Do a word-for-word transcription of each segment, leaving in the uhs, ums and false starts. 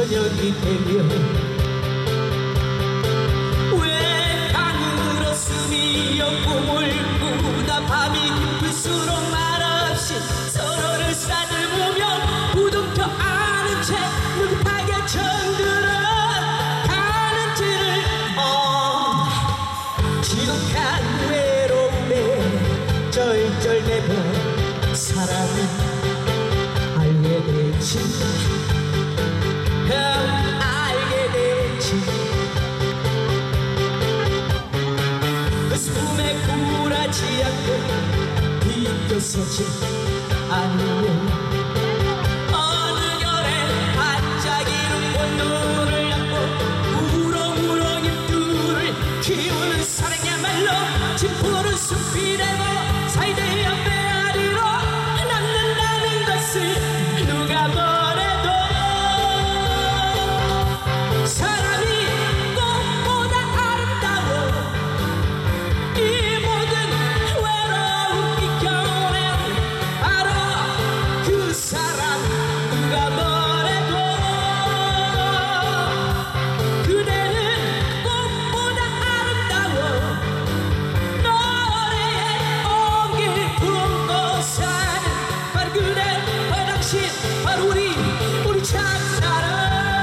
저녁이 되면 왜 하늘로 스미어 꿈을 꾸다 밤이 깊을수록 말없이 서로를 싸들보며 부둥켜 안은 채 느긋하게 정들어 가는지를 어 지독한 외로움에 쩔쩔매며 사랑을 알게 되지 알게 되지 그 숨에 굴하지 않고 비껴서지 않으면 어느 결에 반짝이는 꽃눈을 안고 우렁우렁 잎들을 키우는 사랑이야말로 짚푸른 숲이 되고 사이대의 메아리로 남는다는 것을 누가 뭐래도 사람이 꽃보다 아름다워 이 모든 외로운 비경엔 바로 그 사람 누가 뭐래도 그대는 꽃보다 아름다워 노래에 온기 품고산 바로 그대 바로 당신 바로 우리 우리 첫사랑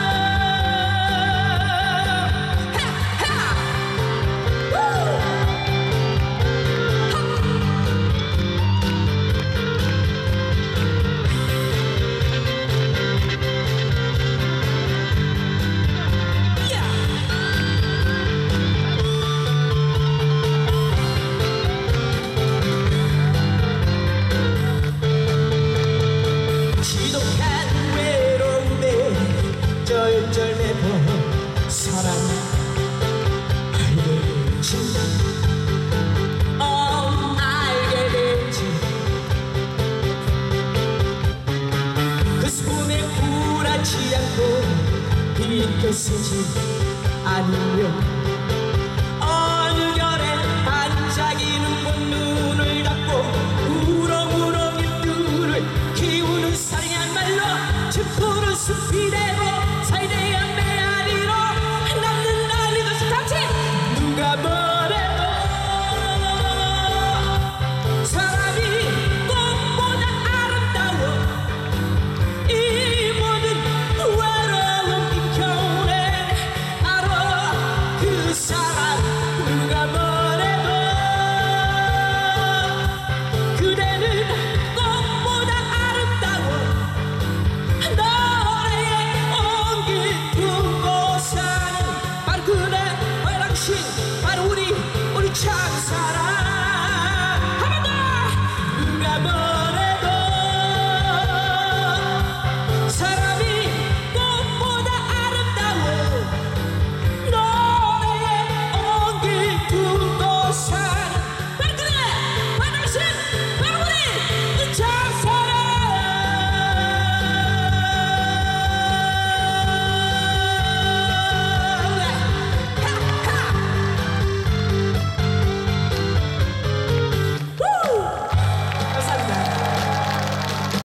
지독한 외로움에 쩔쩔매며 사랑 알게 되지 어 알게 되지 그 숨에 굴하지 않고 비껴서지 않으면